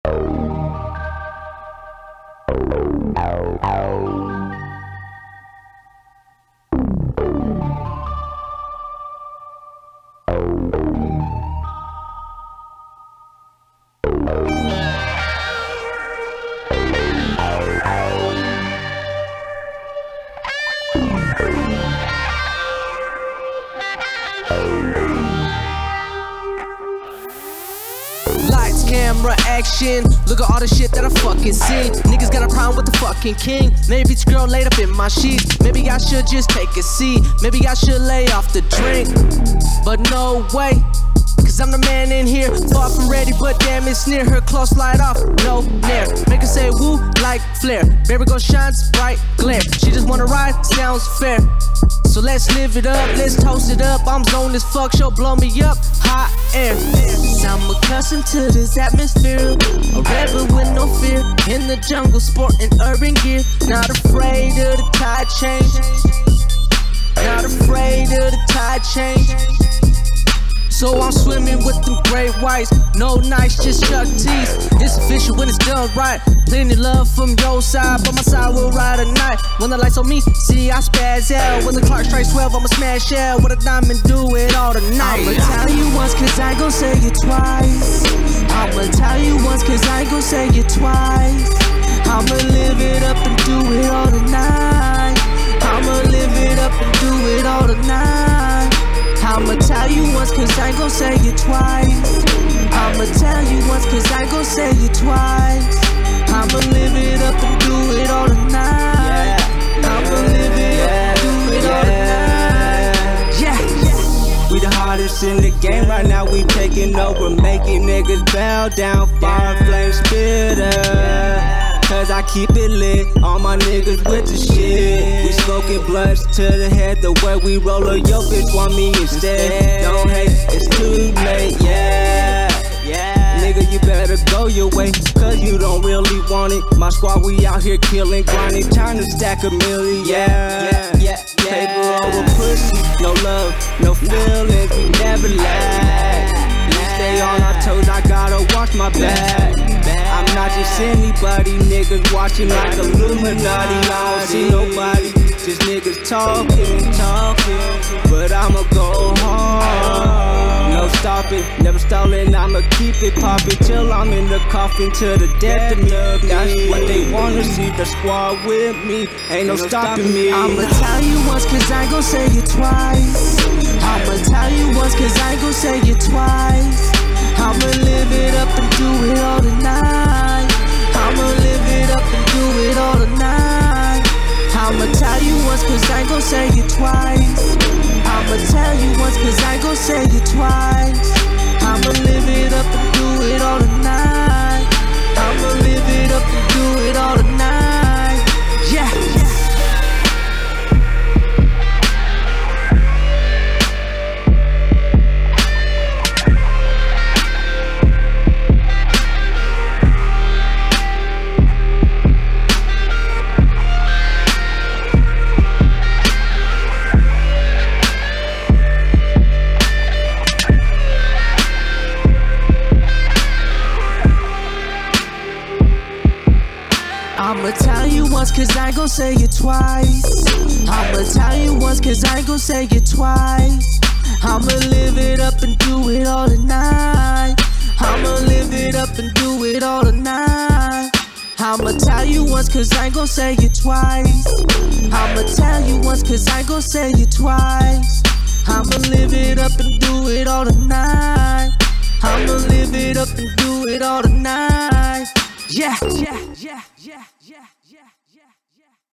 Lights, camera, action. Look at all the shit that I fucking seen. Niggas got a problem with the fucking king. Maybe this girl laid up in my sheets. Maybe I should just take a seat. Maybe I should lay off the drink. But no way, cause I'm the man in here. Far from ready, but damn it's near. Her clothes slide off, no nair. Make her say woo like flare. Baby girl shines bright glare. She just wanna ride, sounds fair. So let's live it up, let's toast it up. I'm zoned as fuck, she'll blow me up. Hot air. I'm accustomed to this atmosphere. A rebel with no fear. In the jungle, sporting urban gear. Not afraid of the tide change. Not afraid of the tide change. So I'm swimming with them great whites. No nights, just Chuck T's. It's official when it's done right. Plenty love from your side, but my side will ride a night. When the lights on me, see I spaz out. When the clock strikes 12, I'ma smash out. With a diamond, do it all tonight. I'ma tell you once, cause I ain't gon' say it twice. I'ma tell you once, cause I ain't gon' say it twice. I'ma live it up and do it all tonight. I'ma live it up and do it all tonight. I'ma tell you once, cause I ain't gon' say it twice. I'ma tell you once, cause I ain't gon' say it twice. I'ma live it up and do it all tonight. I'ma live it up and do it all tonight. Yeah. We the hardest in the game right now, we taking over, making niggas bow down, fire flame spitter. Cause I keep it lit, all my niggas with the shit. We smoking blunts to the head, the way we roll her, your bitch want me instead. Don't hate, it's too late, yeah. Nigga, you better go your way, cause you don't really want it. My squad, we out here killing, grinding, trying to stack a million, Paper over pussy, no love, no feelings, we never lag. We stay on our toes, I gotta watch my back. I'm not just anybody, niggas watching like Illuminati. I don't see nobody, just niggas talking. But I'ma go hard, no stopping, never stalling. I'ma keep it popping till I'm in the coffin, to the death of me. That's what they wanna see, the squad with me, ain't no stopping me. I'ma tell you once, cause I ain't gon' say it twice. I'ma tell you once, cause I ain't gon' say it twice. I'ma live it up and do it all tonight. I'ma live it up and do it all tonight. I'ma tell you once, cause I ain't gon' say it twice. I'ma tell you once, cause I ain't gon' say it twice. I'ma live it up and do it all tonight. I'ma live it up and do it all tonight. Yeah. I'ma tell you once, cause I ain't gon' say it twice. I'ma tell you once, cause I ain't gon' say it twice. I'ma live it up and do it all tonight. I'ma live it up and do it all tonight. I'ma tell you once, cause I ain't gon' say it twice. I'ma tell you once, cause I ain't gon' say it twice. I'ma live it up and do it all tonight. I'ma live it up and do it all tonight. Yeah.